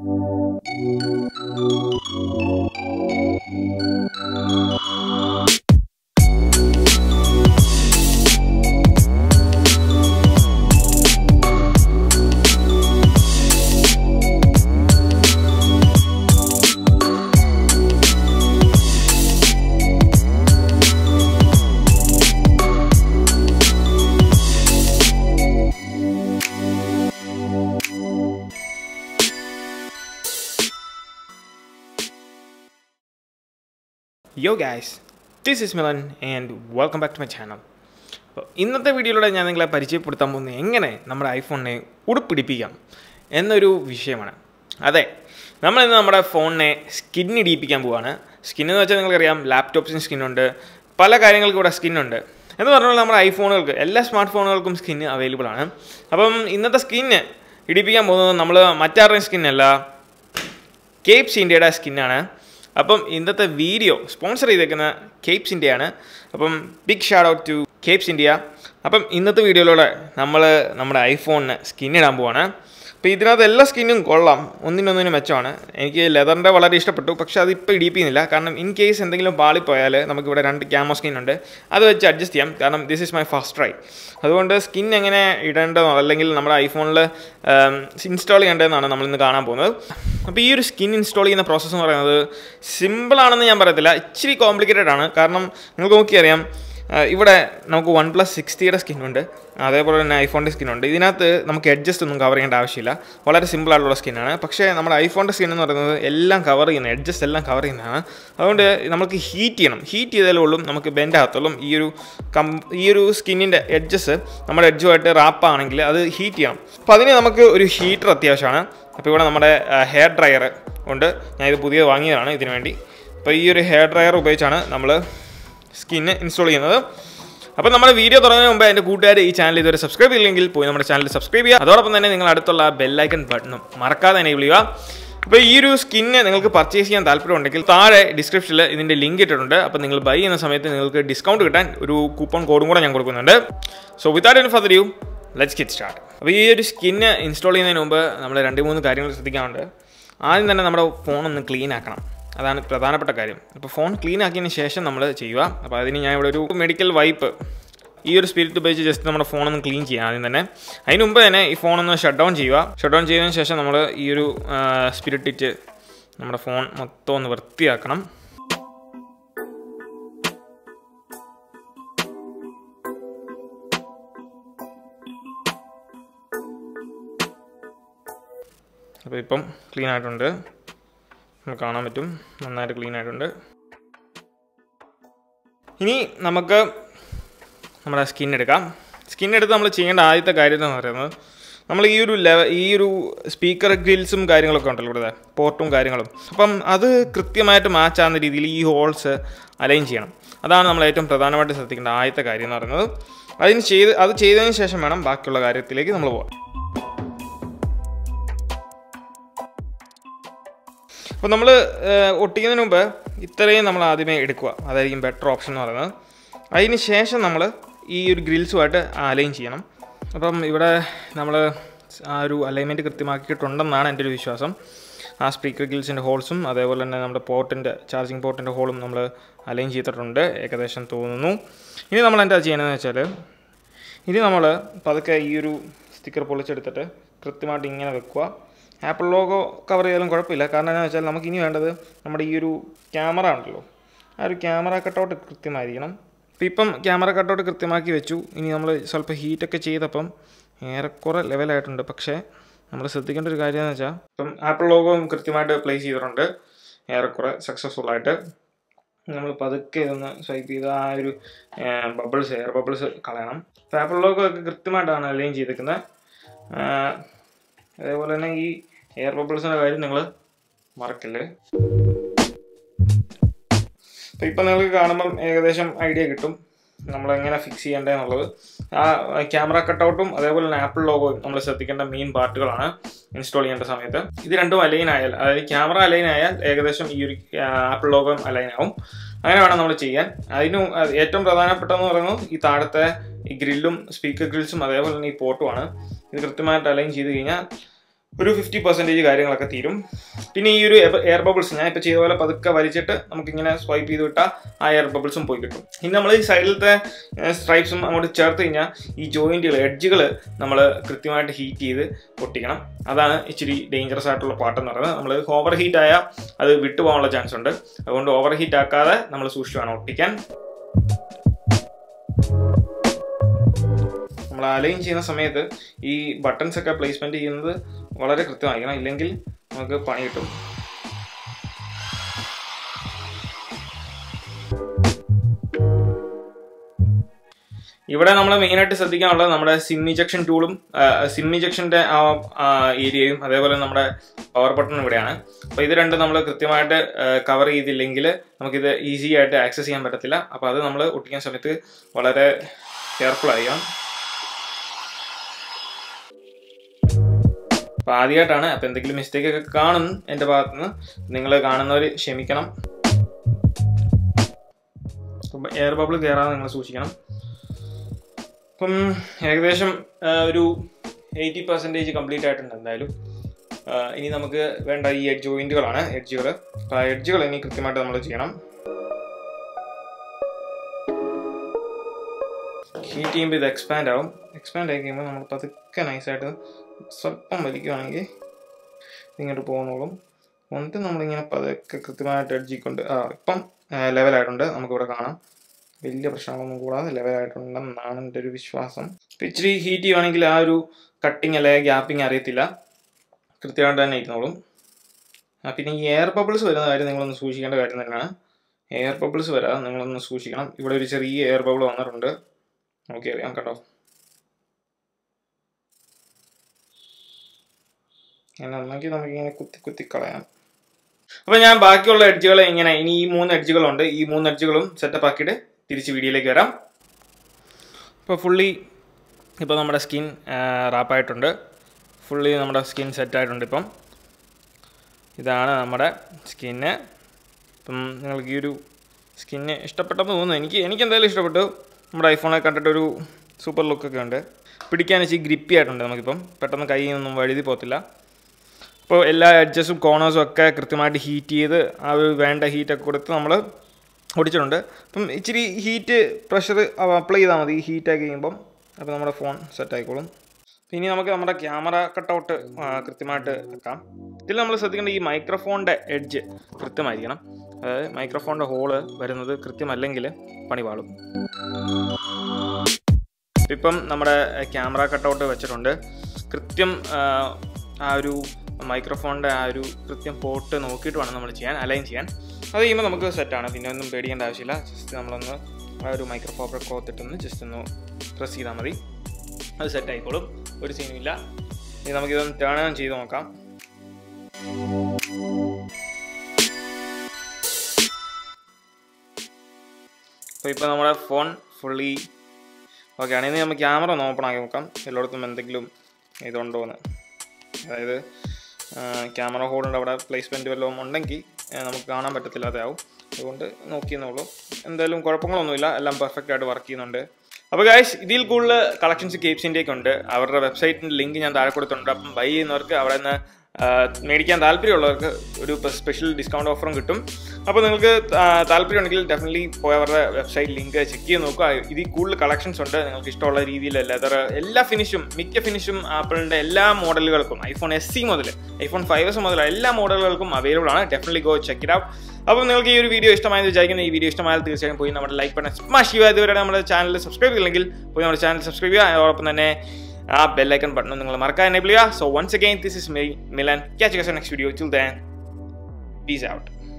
Yo guys, this is Milan and welcome back to my channel. ഇന്നത്തെ വീഡിയോയിലൂടെ ഞാൻ നിങ്ങളെ പരിചയപ്പെടുത്താൻ പോകുന്നത് എങ്ങനെ നമ്മുടെ ഐഫോണിനെ ഉടുപ്പിടിപ്പിക്കാം എന്നൊരു വിഷയമാണ്. അതെ, നമ്മളിന്ന് നമ്മുടെ ഫോണിനെ സ്കിന്നിടിപ്പിക്കാൻ പോവുകയാണ്. സ്കിന്നെന്ന് വെച്ചാൽ നിങ്ങൾക്കറിയാം, ലാപ്ടോപ്സിന് സ്കിന്നുണ്ട്, പല കാര്യങ്ങൾക്കും ഇവിടെ സ്കിന്നുണ്ട്. എന്ന് പറഞ്ഞാൽ നമ്മുടെ ഐഫോണുകൾക്ക്, എല്ലാ സ്മാർട്ട് ഫോണുകൾക്കും സ്കിന്ന് അവൈലബിൾ ആണ്. അപ്പം ഇന്നത്തെ സ്കിന്ന് ഇടിപ്പിക്കാൻ പോകുന്നത് നമ്മൾ മറ്റാരുടെയും സ്കിന്നല്ല, കേപ്സ് ഇന്ത്യയുടെ സ്കിന്നാണ്. അപ്പം ഇന്നത്തെ വീഡിയോ സ്പോൺസർ ചെയ്തേക്കുന്ന കേപ്സ് ഇന്ത്യയാണ്. അപ്പം big shout out to Capes India. അപ്പം ഇന്നത്തെ വീഡിയോയിലൂടെ നമ്മൾ നമ്മുടെ ഐഫോണിന് സ്കിന്നിടാൻ പോവാണ്. അപ്പോൾ ഇതിനകത്ത് എല്ലാ സ്കിന്നും കൊള്ളാം, ഒന്നിനൊന്നിനും മെച്ചമാണ്. എനിക്ക് ലെതറിൻ്റെ വളരെ ഇഷ്ടപ്പെട്ടു, പക്ഷേ അതിപ്പോൾ ഇടിപ്പിക്കുന്നില്ല. കാരണം ഇൻ കേസ് എന്തെങ്കിലും പാളിപ്പോയാൽ നമുക്കിവിടെ 2 ക്യാമോ സ്കിന്നുണ്ട്, അത് വെച്ച് അഡ്ജസ്റ്റ് ചെയ്യാം. കാരണം this is my first try. അതുകൊണ്ട് സ്കിൻ എങ്ങനെ ഇടേണ്ടതോ അല്ലെങ്കിൽ നമ്മുടെ ഐഫോണിൽ ഇൻസ്റ്റാൾ ചെയ്യേണ്ടതെന്നാണ് നമ്മളിന്ന് കാണാൻ പോകുന്നത്. അപ്പോൾ ഈ ഒരു സ്കിൻ ഇൻസ്റ്റാൾ ചെയ്യുന്ന പ്രോസസ്സ് എന്ന് പറയുന്നത് സിമ്പിളാണെന്ന് ഞാൻ പറയത്തില്ല, ഇച്ചിരി കോംപ്ലിക്കേറ്റഡ് ആണ്. കാരണം നിങ്ങൾക്ക് നോക്കിയറിയാം, ഇവിടെ നമുക്ക് OnePlus 60യുടെ സ്കിന്നുണ്ട്, അതേപോലെ തന്നെ ഐഫോണിൻ്റെ സ്കിന്നുണ്ട്. ഇതിനകത്ത് നമുക്ക് എഡ്ജസ്റ്റ് ഒന്നും കവർ ചെയ്യേണ്ട ആവശ്യമില്ല, വളരെ സിമ്പിളായിട്ടുള്ള സ്കിന്നാണ്. പക്ഷേ നമ്മുടെ ഐഫോണിൻ്റെ സ്കിൻ എന്ന് പറയുന്നത് എല്ലാം കവർ ചെയ്യുന്ന, എഡ്ജസ്റ്റ് എല്ലാം കവർ ചെയ്യുന്നതാണ്. അതുകൊണ്ട് നമുക്ക് ഹീറ്റ് ചെയ്യണം. ഹീറ്റ് ചെയ്താലേ ഉള്ളൂ നമുക്ക് ബെൻഡ് ആകത്തുള്ളൂ. ഈ ഒരു സ്കിന്നിൻ്റെ എഡ്ജസ് നമ്മുടെ എഡ്ജുമായിട്ട് റാപ്പാണെങ്കിൽ അത് ഹീറ്റ് ചെയ്യണം. അപ്പോൾ അതിന് നമുക്ക് ഒരു ഹീറ്റർ അത്യാവശ്യമാണ്. അപ്പോൾ ഇവിടെ നമ്മുടെ ഹെയർ ഡ്രയർ ഉണ്ട്, ഞാനിത് പുതിയത് വാങ്ങിയതാണ് ഇതിനു വേണ്ടി. അപ്പോൾ ഈ ഒരു ഹെയർ ഡ്രയർ ഉപയോഗിച്ചാണ് നമ്മൾ സ്കിന്ന് ഇൻസ്റ്റാൾ ചെയ്യുന്നത്. അപ്പോൾ നമ്മുടെ വീഡിയോ തുടങ്ങുന്നതിന് മുമ്പ് എൻ്റെ കൂട്ടുകാർ ഈ ചാനൽ ഇതുവരെ സബ്സ്ക്രൈബ് ചെയ്യില്ലെങ്കിൽ പോയി നമ്മുടെ ചാനൽ സബ്സ്ക്രൈബ് ചെയ്യുക. അതോടൊപ്പം തന്നെ നിങ്ങൾ അടുത്തുള്ള ബെല്ലൈക്കൺ ബട്ടണും മറക്കാതെ എനേബിൾ ചെയ്യുക. അപ്പോൾ ഈ ഒരു സ്കിന്ന് നിങ്ങൾക്ക് പർച്ചേസ് ചെയ്യാൻ താല്പര്യമുണ്ടെങ്കിൽ താഴെ ഡിസ്ക്രിപ്ഷനിൽ ഇതിൻ്റെ ലിങ്ക് ഇട്ടിട്ടുണ്ട്. അപ്പോൾ നിങ്ങൾ ബൈ ചെയ്യുന്ന സമയത്ത് നിങ്ങൾക്ക് ഡിസ്കൗണ്ട് കിട്ടാൻ ഒരു കൂപ്പൺ കോഡും കൂടെ ഞാൻ കൊടുക്കുന്നുണ്ട്. So without any further you, let's get start. അപ്പോൾ ഈ ഒരു സ്കിന്ന് ഇൻസ്റ്റാൾ ചെയ്യുന്നതിന് മുമ്പ് നമ്മൾ 2-3 കാര്യങ്ങൾ ശ്രദ്ധിക്കാറുണ്ട്. ആദ്യം തന്നെ നമ്മുടെ ഫോണൊന്ന് ക്ലീൻ ആക്കണം, അതാണ് പ്രധാനപ്പെട്ട കാര്യം. അപ്പോൾ ഫോൺ ക്ലീൻ ആക്കിയതിന് ശേഷം നമ്മൾ ചെയ്യുക. അപ്പോൾ അതിന് ഞാൻ ഇവിടെ ഒരു മെഡിക്കൽ വൈപ്പ്, ഈ ഒരു സ്പിരിറ്റ് ഉപയോഗിച്ച് ജസ്റ്റ് നമ്മുടെ ഫോണൊന്ന് ക്ലീൻ ചെയ്യുക ആദ്യം തന്നെ. അതിന് മുമ്പ് തന്നെ ഈ ഫോണൊന്ന് ഷട്ട് ഡൗൺ ചെയ്യുക. ഷട്ട് ഡൗൺ ചെയ്തതിന് ശേഷം നമ്മൾ ഈ ഒരു സ്പിരിറ്റ് ഇട്ട് നമ്മുടെ ഫോൺ മൊത്തം ഒന്ന് വൃത്തിയാക്കണം. അപ്പോൾ ഇപ്പം ക്ലീൻ ആയിട്ടുണ്ട്, നമുക്ക് കാണാൻ പറ്റും, നന്നായിട്ട് ക്ലീൻ ആയിട്ടുണ്ട്. ഇനി നമുക്ക് നമ്മുടെ സ്കിൻ എടുക്കാം. സ്കിൻ എടുത്ത് നമ്മൾ ചെയ്യേണ്ട ആദ്യത്തെ കാര്യം എന്ന് പറയുന്നത്, നമ്മൾ ഈ ഒരു സ്പീക്കർ ഗ്രിൽസും കാര്യങ്ങളൊക്കെ ഉണ്ടല്ലോ, ഇവിടെ പോർട്ടും കാര്യങ്ങളും, അപ്പം അത് കൃത്യമായിട്ട് മാച്ച് ആകുന്ന രീതിയിൽ ഈ ഹോൾസ് അലൈൻ ചെയ്യണം. അതാണ് നമ്മൾ ഏറ്റവും പ്രധാനമായിട്ട് ശ്രദ്ധിക്കേണ്ട ആദ്യത്തെ കാര്യം എന്ന് പറയുന്നത്. അത് ചെയ്തതിന് ശേഷം വേണം ബാക്കിയുള്ള കാര്യത്തിലേക്ക് നമ്മൾ പോകാം. അപ്പോൾ നമ്മൾ ഒട്ടിക്കുന്നതിന് മുമ്പ് ഇത്രയും നമ്മൾ ആദ്യമേ എടുക്കുക, അതായിരിക്കും ബെറ്റർ ഓപ്ഷൻ എന്ന് പറയുന്നത്. അതിന് ശേഷം നമ്മൾ ഈ ഒരു ഗ്രിൽസുമായിട്ട് അലൈൻ ചെയ്യണം. അപ്പം ഇവിടെ നമ്മൾ ആ ഒരു അലൈൻമെൻറ്റ് കൃത്യമാക്കിയിട്ടുണ്ടെന്നാണ് എൻ്റെ ഒരു വിശ്വാസം. ആ സ്പീക്കർ ഗ്രിൽസിൻ്റെ ഹോൾസും അതേപോലെ തന്നെ നമ്മുടെ ചാർജിങ് പോർട്ടിൻ്റെ ഹോളും നമ്മൾ അലൈൻ ചെയ്തിട്ടുണ്ട് ഏകദേശം തോന്നുന്നു. ഇനി നമ്മൾ എന്താ ചെയ്യണമെന്ന് വെച്ചാൽ, ഇനി നമ്മൾ പതുക്കെ ഈ ഒരു സ്റ്റിക്കർ പൊളിച്ചെടുത്തിട്ട് കൃത്യമായിട്ട് ഇങ്ങനെ വെക്കുക. ആപ്പിൾ ലോഗോ കവർ ചെയ്താലും കുഴപ്പമില്ല. കാരണം എന്താണെന്ന് വെച്ചാൽ നമുക്ക് ഇനി വേണ്ടത് നമ്മുടെ ഈ ഒരു ക്യാമറ ഉണ്ടല്ലോ, ആ ഒരു ക്യാമറ കട്ടൗട്ട് കൃത്യമായിരിക്കണം. അപ്പോൾ ഇപ്പം ക്യാമറ കട്ടൗട്ട് കൃത്യമാക്കി വെച്ചു. ഇനി നമ്മൾ സ്വല്പം ഹീറ്റൊക്കെ ചെയ്തപ്പം ഏറെക്കുറെ ലെവലായിട്ടുണ്ട്. പക്ഷേ നമ്മൾ ശ്രദ്ധിക്കേണ്ട ഒരു കാര്യം എന്ന് വെച്ചാൽ, ഇപ്പം ആപ്പിൾ ലോഗോയും കൃത്യമായിട്ട് പ്ലേസ് ചെയ്തിട്ടുണ്ട് ഏറെക്കുറെ സക്സസ്ഫുള്ളായിട്ട്. നമ്മൾ പതുക്കെ ഇതൊന്ന് സ്വൈപ്പ് ചെയ്ത് ആ ഒരു എയർ ബബിൾസ് കളയണം. അപ്പോൾ ആപ്പിൾ ലോഗോ ഒക്കെ കൃത്യമായിട്ടാണ് അലൈൻ ചെയ്തിരിക്കുന്നത്. അതേപോലെ തന്നെ ഈ എയർ ബബിൾസിൻ്റെ കാര്യം നിങ്ങൾ മറക്കല്ലേ. അപ്പോൾ ഇപ്പം നിങ്ങൾക്ക് കാണുമ്പം ഏകദേശം ഐഡിയ കിട്ടും നമ്മളെങ്ങനെ ഫിക്സ് ചെയ്യേണ്ടതെന്നുള്ളത്. ആ ക്യാമറ കട്ടൗട്ടും അതേപോലെ തന്നെ ആപ്പിൾ ലോഗോയും നമ്മൾ ശ്രദ്ധിക്കേണ്ട മെയിൻ പാർട്ടുകളാണ് ഇൻസ്റ്റാൾ ചെയ്യേണ്ട സമയത്ത്. ഇത് രണ്ടും അലൈൻ ആയാൽ, അതായത് ക്യാമറ അലൈൻ ആയാൽ ഏകദേശം ഈ ഒരു ആപ്പിൾ ലോഗോയും അലൈൻ ആവും. അങ്ങനെ വേണം നമ്മൾ ചെയ്യാൻ. അതിനും ഏറ്റവും പ്രധാനപ്പെട്ടതെന്ന് പറയുന്നത് ഈ താഴത്തെ ഈ ഗ്രില്ലും സ്പീക്കർ ഗ്രിൽസും അതേപോലെ തന്നെ ഈ പോർട്ടുമാണ്. ഇത് കൃത്യമായിട്ട് അലൈൻ ചെയ്ത് കഴിഞ്ഞാൽ ഒരു 50% കാര്യങ്ങളൊക്കെ തീരും. പിന്നെ ഈ ഒരു എയർ ബബിൾസ് ഞാൻ ഇപ്പോൾ ചെയ്ത പോലെ പതുക്കെ വലിച്ചിട്ട് നമുക്കിങ്ങനെ സ്വൈപ്പ് ചെയ്ത് വിട്ടാൽ ആ എയർ ബബിൾസും പോയി കിട്ടും. ഇനി നമ്മൾ ഈ സൈഡിലത്തെ സ്ട്രൈപ്സും അങ്ങോട്ട് ചേർത്ത് കഴിഞ്ഞാൽ ഈ ജോയിൻറ്റുകൾ എഡ്ജുകൾ നമ്മൾ കൃത്യമായിട്ട് ഹീറ്റ് ചെയ്ത് പൊട്ടിക്കണം. അതാണ് ഇച്ചിരി ഡേഞ്ചറസ് ആയിട്ടുള്ള പാട്ടെന്ന് പറയുന്നത്. നമ്മൾ ഓവർ ഹീറ്റ് ആയാൽ അത് വിട്ടുപോകാനുള്ള ചാൻസ് ഉണ്ട്. അതുകൊണ്ട് ഓവർ ഹീറ്റ് ആക്കാതെ നമ്മൾ സൂക്ഷിച്ച് വേണം ഒട്ടിക്കാൻ. നമ്മൾ അലൈൻ ചെയ്യുന്ന സമയത്ത് ഈ ബട്ടൺസ് ഒക്കെ പ്ലേസ്മെൻറ്റ് ചെയ്യുന്നത് വളരെ കൃത്യമായിരിക്കണം, ഇല്ലെങ്കിൽ നമുക്ക് പണി കിട്ടും. ഇവിടെ നമ്മൾ മെയിനായിട്ട് ശ്രദ്ധിക്കാനുള്ളത് നമ്മുടെ സിം ഇജക്ഷൻ ടൂളും സിം ഇജക്ഷൻ്റെ ആ ഏരിയയും അതേപോലെ നമ്മുടെ പവർ ബട്ടൺ ഇവിടെയാണ്. അപ്പോൾ ഇത് രണ്ടും നമ്മൾ കൃത്യമായിട്ട് കവർ ചെയ്തില്ലെങ്കിൽ നമുക്കിത് ഈസി ആയിട്ട് ആക്സസ് ചെയ്യാൻ പറ്റത്തില്ല. അപ്പോൾ അത് നമ്മൾ ഒട്ടിക്കുന്ന സമയത്ത് വളരെ കെയർഫുൾ ആയിരിക്കണം. അപ്പോൾ ആദ്യമായിട്ടാണ്, അപ്പോൾ എന്തെങ്കിലും മിസ്റ്റേക്ക് ഒക്കെ കാണും എൻ്റെ ഭാഗത്തുനിന്ന്, നിങ്ങൾ കാണുന്നവർ ക്ഷമിക്കണം. അപ്പം എയർ ബബിൾ കയറാതെ നിങ്ങൾ സൂക്ഷിക്കണം. അപ്പം ഏകദേശം ഒരു 80% കംപ്ലീറ്റ് ആയിട്ടുണ്ട് എന്തായാലും. ഇനി നമുക്ക് വേണ്ട ഈ ജോയിൻറ്റുകളാണ്, എഡ്ജുകൾ. അപ്പോൾ ആ എഡ്ജുകൾ ഇനി കൃത്യമായിട്ട് നമ്മൾ ചെയ്യണം. ഹീറ്റ് ചെയ്യുമ്പോൾ ഇത് എക്സ്പാൻഡ് ആവും. എക്സ്പാൻഡ് ആയി കഴിയുമ്പോൾ നമ്മൾ പതുക്കെ നൈസായിട്ട് സ്വല്പം വലിക്കുകയാണെങ്കിൽ ഇങ്ങോട്ട് പോകുന്നോളും. എന്നിട്ട് നമ്മളിങ്ങനെ പതുക്കെ കൃത്യമായിട്ട് എഡ്ജിക്കൊണ്ട് ഇപ്പം ലെവലായിട്ടുണ്ട്, നമുക്കിവിടെ കാണാം. വലിയ പ്രശ്നങ്ങളൊന്നും കൂടാതെ ലെവലായിട്ടുണ്ടെന്നാണ് എൻ്റെ ഒരു വിശ്വാസം. ഇപ്പം ഇച്ചിരി ഹീറ്റ് ചെയ്യുവാണെങ്കിൽ ആ ഒരു കട്ടിങ് അല്ലെങ്കിൽ ഗ്യാപ്പിങ് അറിയത്തില്ല, കൃത്യമായിട്ട് തന്നെ ഇരുന്നോളും. പിന്നെ ഈ എയർ ബബിൾസ് വരുന്ന കാര്യം നിങ്ങളൊന്ന് സൂക്ഷിക്കേണ്ട കാര്യം തന്നെയാണ്. എയർ ബബിൾസ് വരാതെ നിങ്ങളൊന്ന് സൂക്ഷിക്കണം. ഇവിടെ ഒരു ചെറിയ എയർ ബബിൾ വന്നിട്ടുണ്ട്, നോക്കിയറിയാം കേട്ടോ. നന്നാക്കി നമുക്കിങ്ങനെ കുത്തി കളയാം. അപ്പോൾ ഞാൻ ബാക്കിയുള്ള എഡ്ജുകൾ ഇങ്ങനെ ഇനി ഈ 3 എഡ്ജുകളുണ്ട്, ഈ 3 എഡ്ജുകളും സെറ്റപ്പ് ആക്കിയിട്ട് തിരിച്ച് വീഡിയോയിലേക്ക് വരാം. ഇപ്പോൾ ഫുള്ളി ഇപ്പോൾ നമ്മുടെ സ്കിൻ റാപ്പായിട്ടുണ്ട്, ഫുള്ളി നമ്മുടെ സ്കിൻ സെറ്റായിട്ടുണ്ട്. ഇപ്പം ഇതാണ് നമ്മുടെ സ്കിന്ന്. ഇപ്പം നിങ്ങൾക്ക് ഈ ഒരു സ്കിന്ന് ഇഷ്ടപ്പെട്ടെന്ന് തോന്നുന്നു. എനിക്ക് എന്തായാലും ഇഷ്ടപ്പെട്ടു. നമ്മുടെ ഐഫോണെ കണ്ടിട്ടൊരു സൂപ്പർ ലുക്കൊക്കെ ഉണ്ട്. പിടിക്കാൻ ഇച്ചിരി ഗ്രിപ്പി ആയിട്ടുണ്ട്. നമുക്കിപ്പം പെട്ടെന്ന് കയ്യിൽ നിന്നൊന്നും വഴുതി പോകത്തില്ല. അപ്പോൾ എല്ലാ എഡ്ജസും കോർണേഴ്സും ഒക്കെ കൃത്യമായിട്ട് ഹീറ്റ് ചെയ്ത് ആ ഒരു വേണ്ട ഹീറ്റൊക്കെ കൊടുത്ത് നമ്മൾ ഒടിച്ചിട്ടുണ്ട്. അപ്പം ഇച്ചിരി ഹീറ്റ് പ്രഷർ അപ്ലൈ ചെയ്താൽ മതി ഹീറ്റാക്കി കഴിയുമ്പം. അപ്പോൾ നമ്മുടെ ഫോൺ സെറ്റായിക്കോളും. ഇനി നമുക്ക് നമ്മുടെ ക്യാമറ കട്ടൗട്ട് കൃത്യമായിട്ട് വെക്കാം. ഇതിൽ നമ്മൾ ശ്രദ്ധിക്കേണ്ട ഈ മൈക്രോഫോണിൻ്റെ എഡ്ജ് കൃത്യമായിരിക്കണം. അതായത് മൈക്രോഫോണിൻ്റെ ഹോള് വരുന്നത് കൃത്യമല്ലെങ്കിൽ പണി പാളും. ഇപ്പം നമ്മുടെ ക്യാമറ കട്ടൗട്ട് വെച്ചിട്ടുണ്ട്. കൃത്യം ആ ഒരു മൈക്രോഫോണിൻ്റെ ആ ഒരു കൃത്യം പോർട്ട് നോക്കിയിട്ട് വേണം നമ്മൾ ചെയ്യാൻ, അലൈൻ ചെയ്യാൻ. അത് ചെയ്യുമ്പോൾ നമുക്ക് സെറ്റാണ്, പിന്നെ ഒന്നും പേടിക്കേണ്ട ആവശ്യമില്ല. ജസ്റ്റ് നമ്മളൊന്ന് ആ ഒരു മൈക്രോഫോൺ കോത്തിട്ടൊന്ന് ജസ്റ്റ് ഒന്ന് പ്രസ് ചെയ്താൽ മതി, അത് സെറ്റായിക്കോളും, ഒരു സീനും ഇല്ല. ഇനി നമുക്കിതൊന്ന് ടേൺ ഓൺ ചെയ്ത് നോക്കാം. അപ്പോൾ ഇപ്പോൾ നമ്മുടെ ഫോൺ ഫുള്ളി ഓക്കെ ആണ്. ഇനി നമ്മൾ ക്യാമറ ഒന്ന് ഓപ്പൺ ആക്കി നോക്കാം, എല്ലായിടത്തും എന്തെങ്കിലും ഇതുണ്ടോ എന്ന്. അതായത് ക്യാമറ ഹോളിൻ്റെ അവിടെ പ്ലേസ്മെൻറ്റ് വല്ലതും ഉണ്ടെങ്കിൽ നമുക്ക് കാണാൻ പറ്റത്തില്ലാതെ ആവും. അതുകൊണ്ട് നോക്കിയെന്നുള്ളൂ. എന്തായാലും കുഴപ്പങ്ങളൊന്നുമില്ല, എല്ലാം പെർഫെക്റ്റ് ആയിട്ട് വർക്ക് ചെയ്യുന്നുണ്ട്. അപ്പോൾ ഗൈസ്, ഇതിൽ കൂടുതൽ കളക്ഷൻസ് കേപ്സിൻ്റെയൊക്കെ ഉണ്ട്. അവരുടെ വെബ്സൈറ്റിൻ്റെ ലിങ്ക് ഞാൻ താഴെ കൊടുത്തിട്ടുണ്ട്. അപ്പം ബൈ ചെയ്യുന്നവർക്ക് അവിടെ നിന്ന് മേടിക്കാൻ താല്പര്യമുള്ളവർക്ക് ഒരു സ്പെഷ്യൽ ഡിസ്കൗണ്ട് ഓഫറും കിട്ടും. അപ്പോൾ നിങ്ങൾക്ക് താല്പര്യമുണ്ടെങ്കിൽ ഡെഫിനറ്റ്ലി പോയി അവരുടെ വെബ്സൈറ്റ് ലിങ്ക് ചെക്ക് ചെയ്ത് നോക്കുക. ഇതിൽ കൂടുതൽ കളക്ഷൻസ് ഉണ്ട്. നിങ്ങൾക്ക് ഇഷ്ടമുള്ള രീതിയിൽ ലെതർ എല്ലാ ഫിനിഷും, മിക്ക ഫിനിഷും ആപ്പിളിൻ്റെ എല്ലാ മോഡലുകൾക്കും, ഐഫോൺ SE മുതൽ ഐഫോൺ 5S മുതൽ എല്ലാ മോഡലുകൾക്കും അവൈലബിൾ ആണ്. Definitely go check it out. അപ്പോൾ നിങ്ങൾക്ക് ഈ ഒരു വീഡിയോ ഇഷ്ടമായെന്ന് വിചാരിക്കുന്ന, ഈ വീഡിയോ ഇഷ്ടമായാൽ തീർച്ചയായും പോയി നമ്മുടെ ലൈക്ക് ബട്ടൺ സ്മാഷ് ചെയ്യുക. ഇതുവരെ നമ്മുടെ ചാനൽ സബ്സ്ക്രൈബ് ചെയ്യില്ലെങ്കിൽ പോയി നമ്മുടെ ചാനൽ സബ്സ്ക്രൈബ് ചെയ്യുക. അതോടൊപ്പം തന്നെ ആ ബെല്ലൈക്കൺ ബട്ടൺ നിങ്ങൾ മറക്കാതെ എനേബിൾ ചെയ്യുക. So once again, this is Milan. Catch you guys in the next video. Till then, peace out.